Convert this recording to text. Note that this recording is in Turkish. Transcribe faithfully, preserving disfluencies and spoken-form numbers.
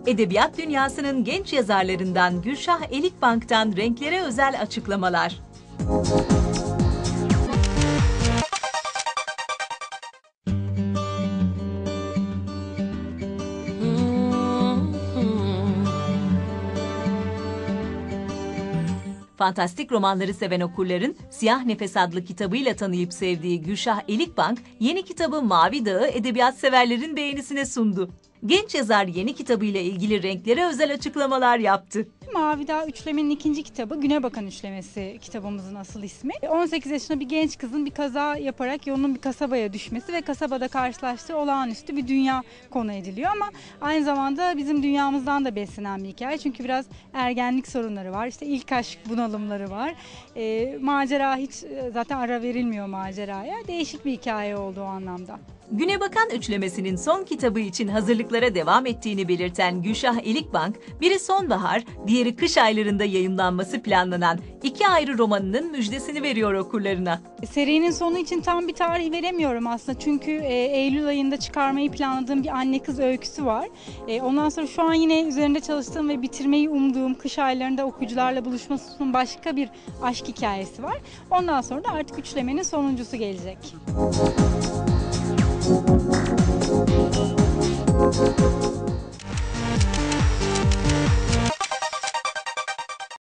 Edebiyat dünyasının genç yazarlarından Gülşah Elikbank'tan renklere özel açıklamalar. Fantastik romanları seven okurların Siyah Nefes adlı kitabıyla tanıyıp sevdiği Gülşah Elikbank, yeni kitabı Mavi Dağı edebiyat severlerin beğenisine sundu. Genç yazar yeni kitabıyla ilgili renklere özel açıklamalar yaptı. Mavi Dağ üçlemenin ikinci kitabı, Güne Bakan Üçlemesi kitabımızın asıl ismi. on sekiz yaşında bir genç kızın bir kaza yaparak yolunun bir kasabaya düşmesi ve kasabada karşılaştığı olağanüstü bir dünya konu ediliyor ama aynı zamanda bizim dünyamızdan da beslenen bir hikaye. Çünkü biraz ergenlik sorunları var, işte ilk aşk bunalımları var. E, macera hiç zaten ara verilmiyor maceraya. Değişik bir hikaye oldu o anlamda. Güne Bakan Üçlemesi'nin son kitabı için hazırlıklara devam ettiğini belirten Gülşah Elikbank, biri sonbahar, diğeri kış aylarında yayımlanması planlanan iki ayrı romanının müjdesini veriyor okurlarına. Serinin sonu için tam bir tarih veremiyorum aslında çünkü e, Eylül ayında çıkarmayı planladığım bir anne kız öyküsü var. E, ondan sonra şu an yine üzerinde çalıştığım ve bitirmeyi umduğum kış aylarında okuyucularla buluşmasının başka bir aşk hikayesi var. Ondan sonra da artık üçlemenin sonuncusu gelecek. Thank you.